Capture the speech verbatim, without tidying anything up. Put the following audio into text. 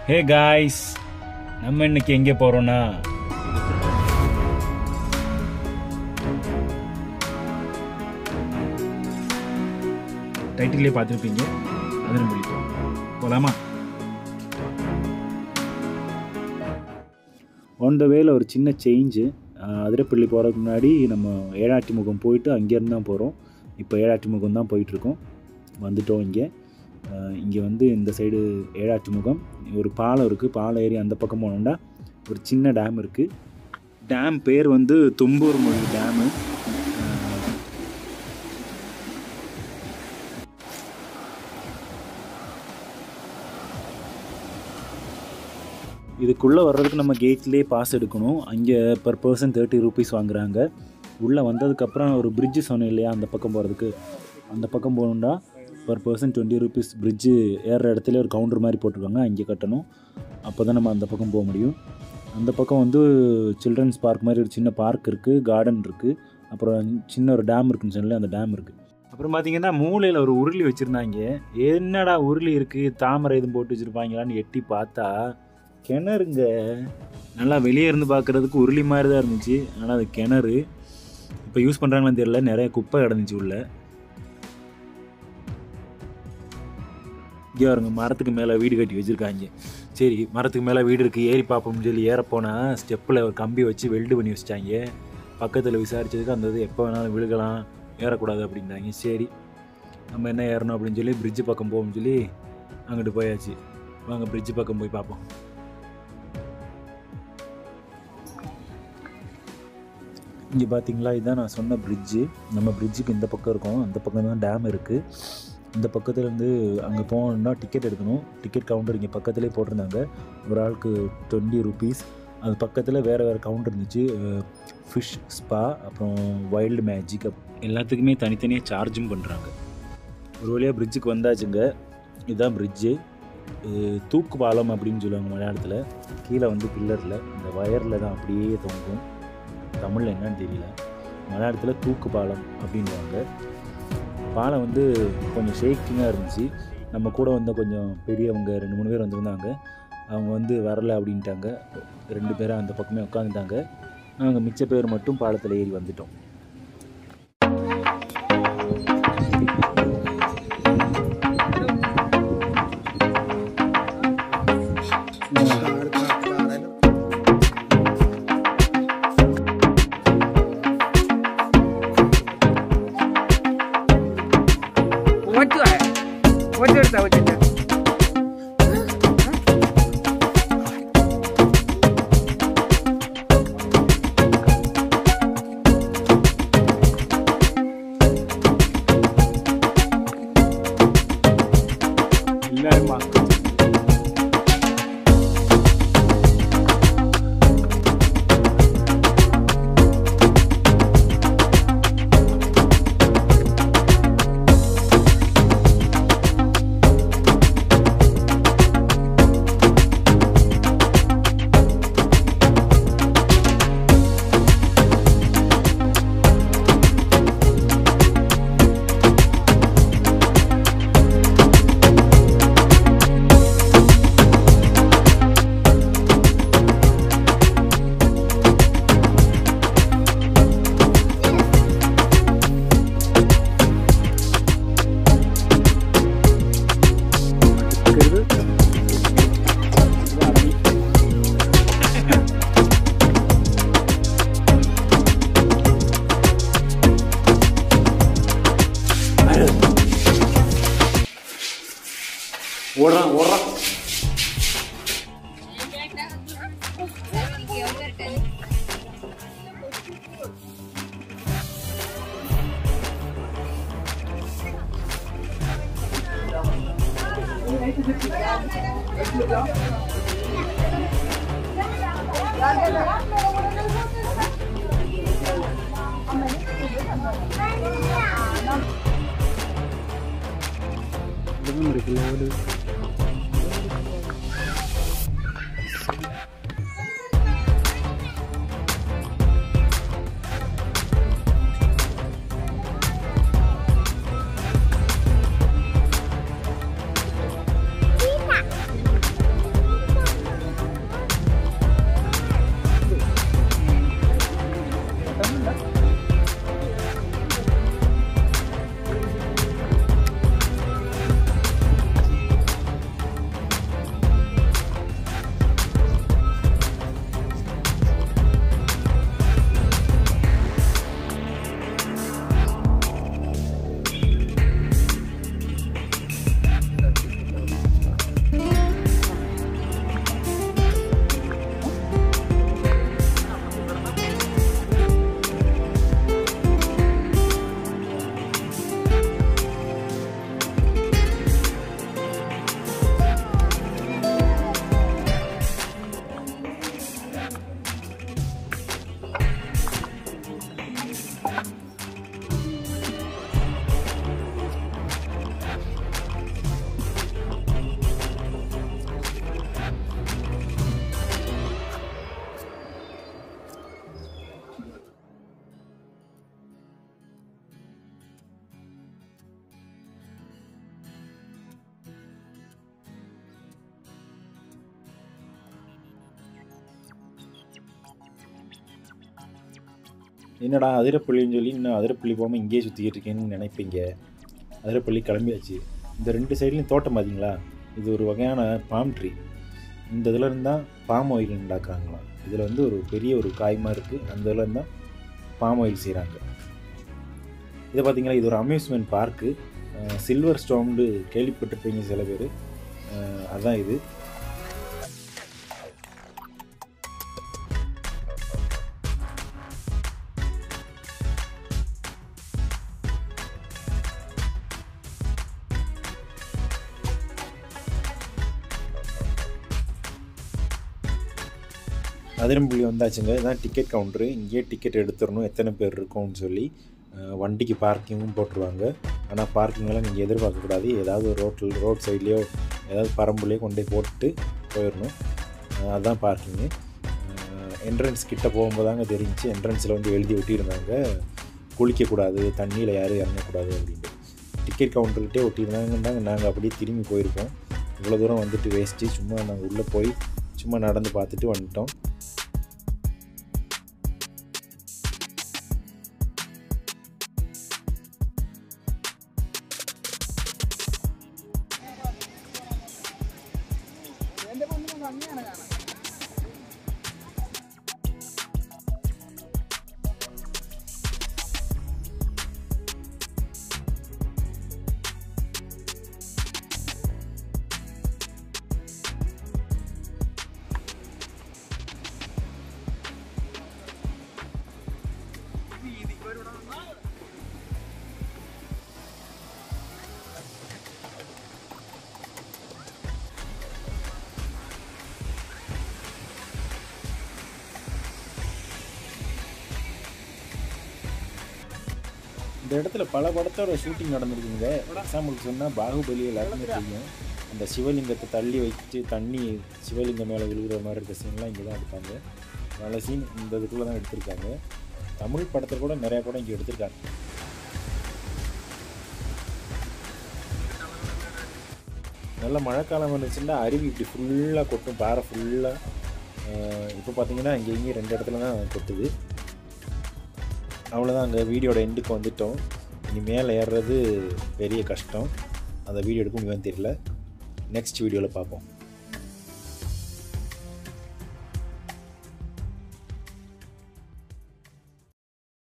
Hey guys, நம்ம இன்னைக்கு எங்க போறோம்னா டைட்டிலே பார்த்திருப்பீங்க. அதிரப்பள்ளி போலாமா? ஆன் த வேல ஒரு சின்ன சேஞ்சு. அதிரப்பள்ளி போகிறதுக்கு முன்னாடி நம்ம ஏழாட்டிமுகம் போயிட்டு அங்கேருந்து தான் போகிறோம். இப்போ ஏழாட்டிமுகம் தான் போயிட்டுருக்கோம். வந்துட்டோம். இங்கே இங்கே வந்து இந்த சைடு ஏழாட்டிமுகம் ஒரு பாலம் இருக்குது. பாலம் ஏறி அந்த பக்கம் போனோம்னா ஒரு சின்ன டேம் இருக்குது. டேம் பேர் வந்து தும்பூர் மொழி டேமு. இதுக்குள்ளே வர்றதுக்கு நம்ம கேட்லேயே பாஸ் எடுக்கணும். அங்கே பர் பர்சன் தேர்ட்டி ருபீஸ் வாங்குகிறாங்க. உள்ளே வந்ததுக்கப்புறம் ஒரு பிரிட்ஜு சொன்னேன் இல்லையா, அந்த பக்கம் போகிறதுக்கு. அந்த பக்கம் போகணுன்னா per person twenty rupees. Bridge ஏறுற இடத்துல ஒரு கவுண்டர் மாதிரி போட்டிருக்காங்க, அங்கே கட்டணும். அப்போ தான் நம்ம அந்த பக்கம் போக முடியும். அந்த பக்கம் வந்து சில்ட்ரன்ஸ் பார்க் மாதிரி ஒரு சின்ன பார்க் இருக்குது, கார்டன் இருக்குது. அப்புறம் சின்ன ஒரு டேம் இருக்குன்னு சொன்னல, அந்த டேம் இருக்குது. அப்புறம் பார்த்திங்கன்னா மூலையில் ஒரு உருளி வச்சுருந்தாங்க. என்னடா உருளி இருக்குது, தாமரை எதுவும் போட்டு வச்சுருப்பாங்களான்னு எட்டி பார்த்தா கிணறுங்க. நல்லா வெளியே இருந்து பார்க்குறதுக்கு உருளி மாதிரி தான் இருந்துச்சு, ஆனால் அது கிணறு. இப்போ யூஸ் பண்ணுறாங்களான்னு தெரியல, நிறைய குப்பை கிடந்துச்சு உள்ள. இங்கே வருங்க, மரத்துக்கு மேலே வீடு கட்டி வச்சுருக்காங்க. சரி, மரத்துக்கு மேலே வீடு இருக்குது, ஏறி பார்ப்போம்னு சொல்லி ஏறப்போனால் ஸ்டெப்பில் ஒரு கம்பி வச்சு வெல்டு பண்ணி வச்சிட்டாங்க. பக்கத்தில் விசாரித்ததுக்கு அந்த இது எப்போ வேணாலும் விழுகலாம், ஏறக்கூடாது அப்படின்றாங்க. சரி, நம்ம என்ன ஏறணும் அப்படின்னு சொல்லி பிரிட்ஜு பக்கம் போவோம்னு சொல்லி அங்கிட்டு போயாச்சு. வாங்க பிரிட்ஜு பக்கம் போய் பார்ப்போம். இங்கே பார்த்தீங்களா, இதுதான் நான் சொன்ன பிரிட்ஜு. நம்ம பிரிட்ஜுக்கு இந்த பக்கம் இருக்கோம், அந்த பக்கம் தான் டேம் இருக்குது. இந்த பக்கத்துலேருந்து அங்கே போகணுன்னா டிக்கெட் எடுக்கணும். டிக்கெட் கவுண்டர் இங்கே பக்கத்துலேயே போட்டிருந்தாங்க. ஒரு ஆளுக்கு டுவெண்ட்டி ருபீஸ். அது பக்கத்தில் வேறு வேறு கவுண்டர் இருந்துச்சு. ஃபிஷ் ஸ்பா, அப்புறம் வைல்டு மேஜிக், எல்லாத்துக்குமே தனித்தனியாக சார்ஜும் பண்ணுறாங்க. ஒரு வழியாக பிரிட்ஜுக்கு வந்தாச்சுங்க. இதுதான் பிரிட்ஜு. தூக்கு பாலம் அப்படின்னு சொல்லுவாங்க மலையாளத்தில். கீழே வந்து பில்லரில் இந்த வயரில் தான் அப்படியே தொங்கும். தமிழில் என்னன்னு தெரியல, மலையாளத்தில் தூக்கு பாலம் அப்படின்வாங்க. பாலம் வந்து கொஞ்சம் ஷேக்கிங்காக இருந்துச்சு. நம்ம கூட வந்த கொஞ்சம் பெரியவங்க ரெண்டு மூணு பேர் வந்திருந்தாங்க. அவங்க வந்து வரலை அப்படின்ட்டாங்க. ரெண்டு பேரும் அந்த பக்கமே உட்காந்துட்டாங்க. நாங்கள் மிச்ச பேர் மட்டும் பாலத்தில் ஏறி வந்துட்டோம். ஓடுறான் ஓடுறான் என்னடா அதிரப்பள்ளின்னு சொல்லி இன்னும் அதிரப்பள்ளி போகாமல் இங்கேயே சுற்றிக்கிட்டு இருக்கேன்னு நினைப்பீங்க. அதிரப்பள்ளி கிளம்பியாச்சு. இந்த ரெண்டு சைட்லையும் தோட்டம் பார்த்தீங்களா, இது ஒரு வகையான பாம் ட்ரீ. இந்த இதில் இருந்தால் பாம் ஆயில் உண்டாக்குறாங்களாம். இதில் வந்து ஒரு பெரிய ஒரு காய் மாதிரி இருக்குது, அந்த இதில் இருந்தால் பாம் ஆயில் செய்கிறாங்க. இதை பார்த்தீங்களா, இது ஒரு அம்யூஸ்மெண்ட் பார்க்கு. சில்வர் ஸ்டோம்டு கேள்விப்பட்டிருப்பீங்க சில பேர், அதுதான் இது. அதிரம்பள்ளி வந்தாச்சுங்க. இதுதான் டிக்கெட் கவுண்ட்ரு. இங்கேயே டிக்கெட் எடுத்துடணும், எத்தனை பேர் இருக்கோம்னு சொல்லி. வண்டிக்கு பார்க்கிங்கும் போட்டுருவாங்க. ஆனால் பார்க்கிங்கெல்லாம் நீங்கள் எதிர்பார்க்கக்கூடாது. ஏதாவது ஒரு ரோட்டில் ரோட் சைட்லேயோ ஏதாவது பரம்புலையோ கொண்டு போய் போட்டு போயிடணும். அதுதான் பார்க்கிங்கு. என்ட்ரன்ஸ் கிட்டே போகும்போது தாங்க தெரிஞ்சு, என்ட்ரன்ஸில் வந்து எழுதி ஒட்டியிருந்தாங்க, குளிக்கக்கூடாது, தண்ணியில் யாரும் இறங்கக்கூடாது அப்படின்ட்டு. டிக்கெட் கவுண்டர்கிட்டே ஒட்டியிருந்தாங்கன்னாங்க. நாங்கள் அப்படியே திரும்பி போயிருக்கோம். இவ்வளோ தூரம் வந்துட்டு வேஸ்ட்டு. சும்மா நாங்கள் உள்ளே போய் சும்மா நடந்து பார்த்துட்டு வந்துட்டோம். இந்த இடத்துல பல படத்தோட ஷூட்டிங் நடந்திருக்குங்க. எக்ஸாம்பிளுக்கு சொன்னால் பாகுபலி எல்லாருக்குமே தெரியும். அந்த சிவலிங்கத்தை தள்ளி வச்சு தண்ணி சிவலிங்கம் மேலே விழுகிற மாதிரி இருக்க சீன்லாம் இங்கே தான் எடுத்தாங்க. நல்ல சீன் இந்த இதுக்குள்ளே தான் எடுத்திருக்காங்க. தமிழ் படத்தில் கூட நிறையா படம் இங்கே எடுத்திருக்காங்க. நல்ல மழைக்காலம் வந்துச்சுன்னா அருவி இப்படி ஃபுல்லாக கொட்டும், பாறை ஃபுல்லாக. இப்போ பார்த்தீங்கன்னா இங்கே இங்கேயும் ரெண்டு இடத்துல தான் கொட்டுது. அவ்வளோதான், அங்கே வீடியோட எண்டுக்கு வந்துட்டோம். இனி மேலே ஏறுறது பெரிய கஷ்டம். அந்த வீடியோ எடுக்க முடியும்னு தெரியல. நெக்ஸ்ட் வீடியோவில் பார்ப்போம்.